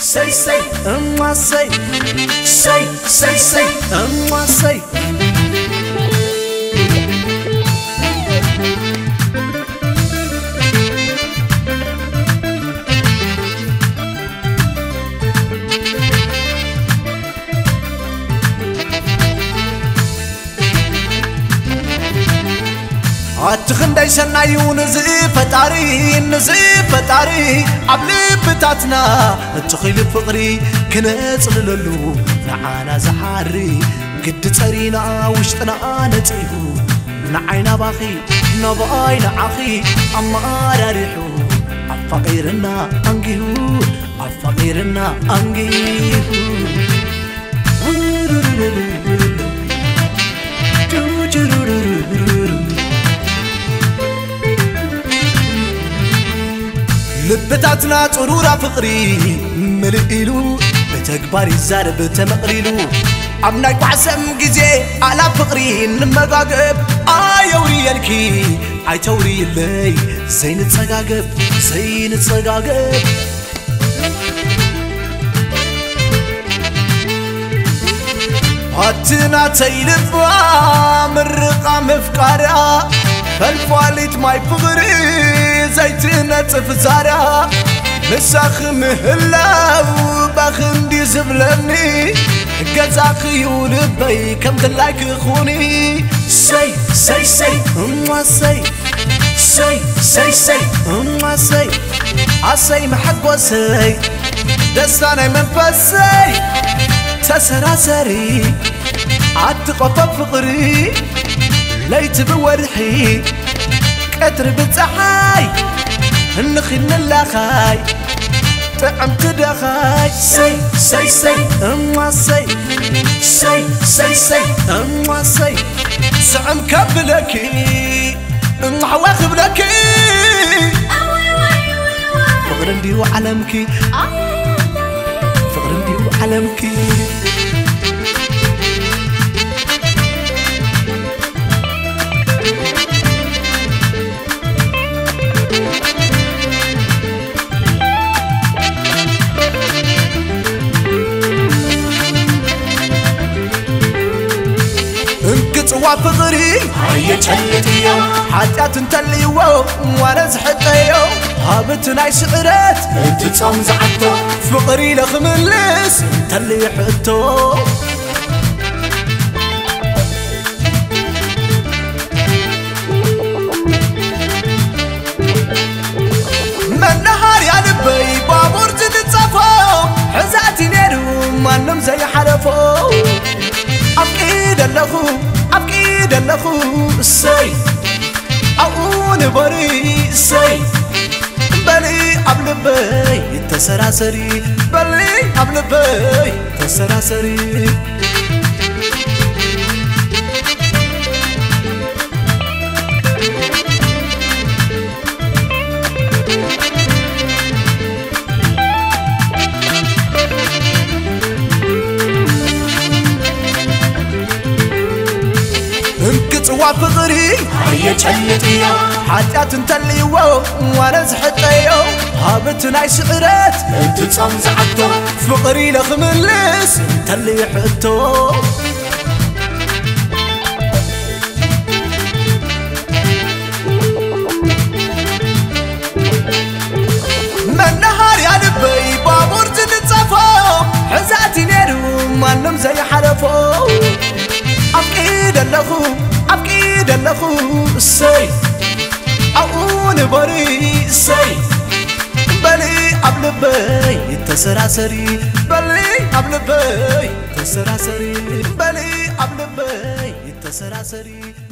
say say say say say say say أتخندي سنايون نزيف تاري عبلي بتاتنا التخيل فقري كنت للو نعانا زحاري قد ترينا وشتنا نتيبو نعينا باخي نباي نعاخي أمار ريحو عفقيرنا أنجيو عفقيرنا أنجيو لبتاتنا طرورا فقري ملئلو بتكبار الزارب تمقريلو عمنا يقعسم جزي على فقري نمقاقب آيوري ينكي عاي توري اللي زين تصقاقب هاتنا تيلفا مرقا مفقارا فالفاليت ماي فقري زيتنا تفزارا مساخ مهلاو باخندي زبلني قزاقي ولبي كم دلايك خوني سي سي سي سي سي سي سي سي عسي محق وسي دستاني منفسي تسراسري عتقف فقري ليت بورحي كتر بتحاي النخي نلاخاي طعم تدخاي سي سي سي سي سي سي سي سي سعم كبلكي محواخ بلكي فقرندي وعلمكي فقرندي وعلمكي وفقري هيا تشلتيو حاجات انتليو وانا زحطيو هابتنا شعرات انت تصوم زعتو فقري لخملس انتلي حطو من نهار يا لبي بابور تتصفو حزاتي نيرو مانم زي حلفو أكيد اللخو أكيد اللخو سي أقول بري سي بلي قبل بي تسراسري بلي قبل بي تسراسري وفقري هيا تشلتيو حاجات انتليو وانا زحطيو هابتنا شعرات انت تصوم زعتو فقري لخملس انتلي حطو من نهار يا لبي بابور تتصفو حزاتي نيرو مانم زي حلفو أكيد اللخو أكيد اللخو سي أقول بري سي بلي قبل بي تسراسري بلي قبل بي تسراسري بلي قبل بي تسراسري